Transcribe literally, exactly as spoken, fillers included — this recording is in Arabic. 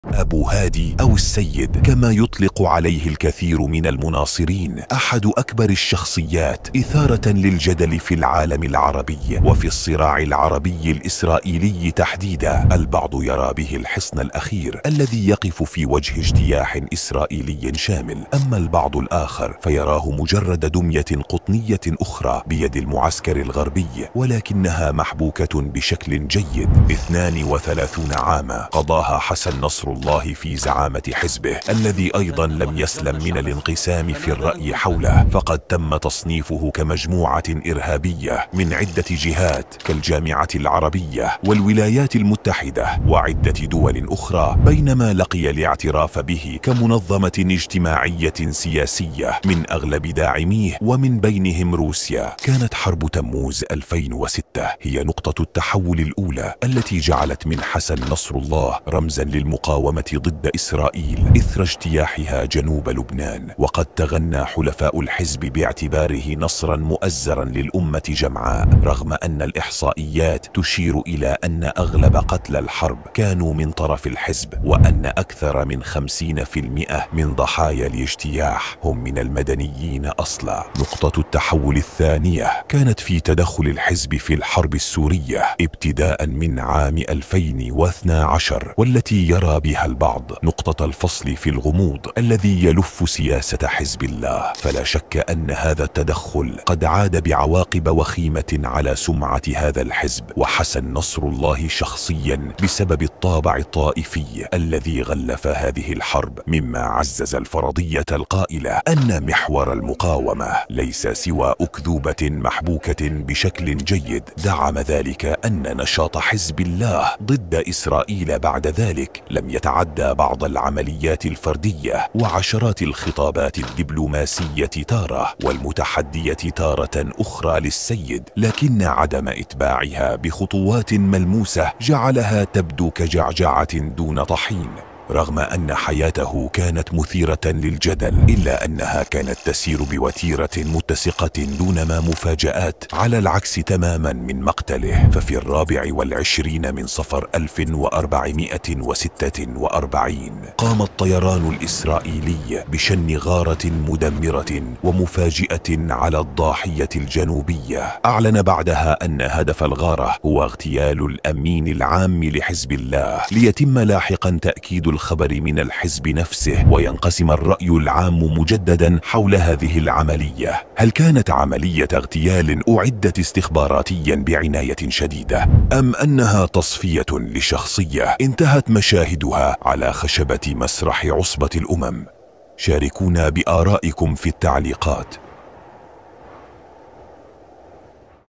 أبو هادي أو السيد كما يطلق عليه الكثير من المناصرين أحد أكبر الشخصيات إثارة للجدل في العالم العربي وفي الصراع العربي الإسرائيلي تحديدا. البعض يرى به الحصن الأخير الذي يقف في وجه اجتياح إسرائيلي شامل، أما البعض الآخر فيراه مجرد دمية قطنية أخرى بيد المعسكر الغربي، ولكنها محبوكة بشكل جيد. اثنان وثلاثون عاما قضاها حسن نصر الله في زعامة حزبه الذي أيضا لم يسلم من الانقسام في الرأي حوله، فقد تم تصنيفه كمجموعة إرهابية من عدة جهات كالجامعة العربية والولايات المتحدة وعدة دول أخرى، بينما لقي الاعتراف به كمنظمة اجتماعية سياسية من أغلب داعميه ومن بينهم روسيا. كانت حرب تموز ألفين وستة هي نقطة التحول الأولى التي جعلت من حسن نصر الله رمزا للمقاومة ضد إسرائيل إثر اجتياحها جنوب لبنان، وقد تغنى حلفاء الحزب باعتباره نصرا مؤزرا للأمة جمعاء، رغم أن الإحصائيات تشير إلى أن أغلب قتلى الحرب كانوا من طرف الحزب، وأن أكثر من خمسين بالمئة من ضحايا الاجتياح هم من المدنيين أصلا. نقطة التحول الثانية كانت في تدخل الحزب في الحرب السورية ابتداء من عام ألفين واثني عشر، والتي يرى بها البعض نقطة الفصل في الغموض الذي يلف سياسة حزب الله. فلا شك أن هذا التدخل قد عاد بعواقب وخيمة على سمعة هذا الحزب وحسن نصر الله شخصيا بسبب الطابع الطائفي الذي غلف هذه الحرب، مما عزز الفرضية القائلة أن محور المقاومة ليس سوى أكذوبة محبوكة بشكل جيد. دعم ذلك أن نشاط حزب الله ضد إسرائيل بعد ذلك لم يتعدى بعض العمليات الفردية وعشرات الخطابات الدبلوماسية تارة والمتحدية تارة أخرى للسيد، لكن عدم إتباعها بخطوات ملموسة جعلها تبدو كجعجعة دون طحين. رغم أن حياته كانت مثيرة للجدل إلا أنها كانت تسير بوتيرة متسقة دونما مفاجآت، على العكس تماما من مقتله. ففي الرابع والعشرين من صفر ألف وأربعمائة وستة وأربعين قام الطيران الإسرائيلي بشن غارة مدمرة ومفاجئة على الضاحية الجنوبية. أعلن بعدها أن هدف الغارة هو اغتيال الأمين العام لحزب الله، ليتم لاحقا تأكيد الخبر من الحزب نفسه وينقسم الرأي العام مجددا حول هذه العملية. هل كانت عملية اغتيال أعدت استخباراتيا بعناية شديدة، أم أنها تصفية لشخصية انتهت مشاهدها على خشبة مسرح عصبة الأمم؟ شاركونا بآرائكم في التعليقات.